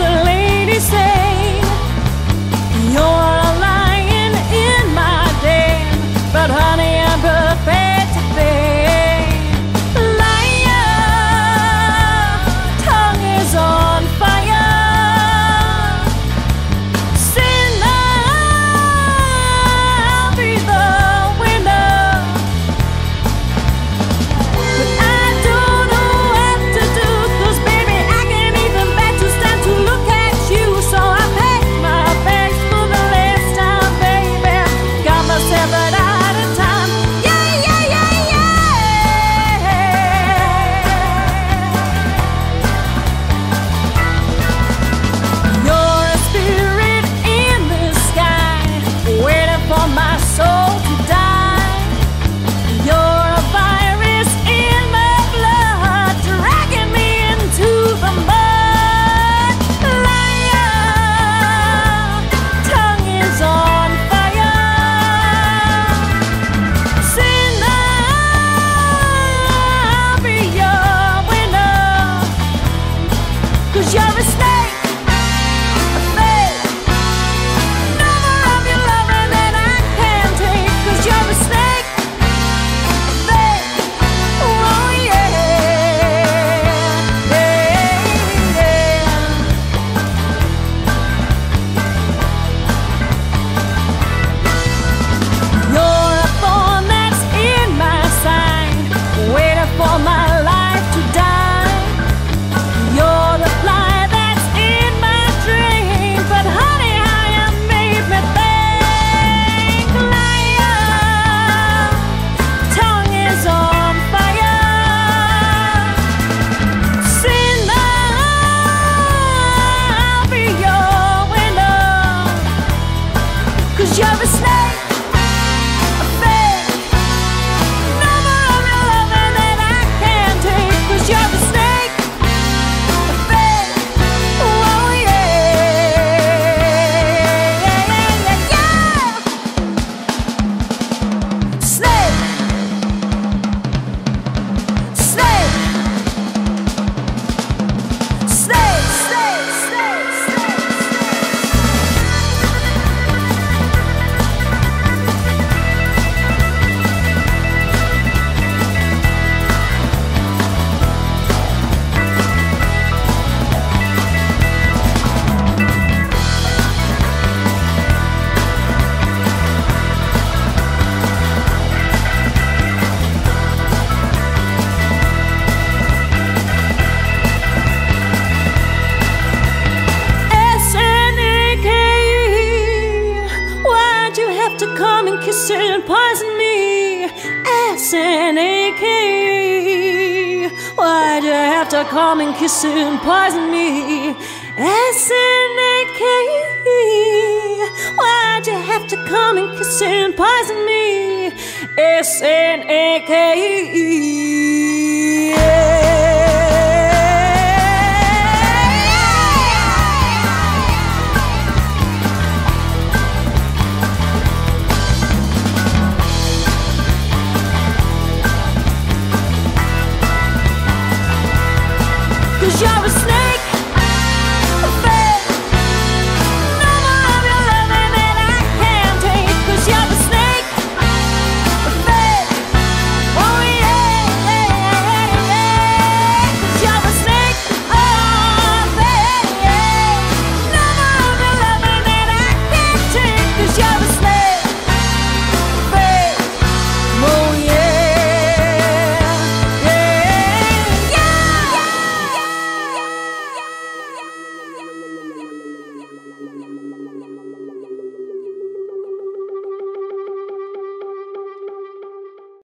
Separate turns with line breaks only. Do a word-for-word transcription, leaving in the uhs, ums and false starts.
the ladies say. You're a lion in my den, but honey, I'm prepared to pay. Liar, tongue is on fire. Sinner, I'll be the winner. But I don't know what to do, 'cause baby, I can't even bear to stand to look at you. So I packed my bags for the last time, baby. Got myself out of time. Yeah, yeah, yeah, yeah. You're a spirit in the sky, waiting for my soul to die. You're a virus in my blood, dragging me into the mud. Liar, tongue is on fire. Sinner, I'll be your winner. 'Cause you're a snake, a fake. No more of your loving that I can take. 'Cause you're a snake, a fake. Oh yeah, yeah, yeah. You're a thorn that's in my side, waiting for my life to die. You're the fly that's in my dream, but honey, how you made me think. Liar, tongue is on fire. Sinner, I'll be your winner. 'Cause you're a snake, a fake. No more of your loving that I can take. 'Cause you're a snake, a fake. Oh yeah, yeah, yeah, yeah. Snake, snake, snake, snake, snake, snake. S N A K E, why'd you have to come and kiss and poison me? S N A K E, why'd you have to come and kiss and poison me? S N A K E, why'd you have to come and kiss and poison me? S N A K E.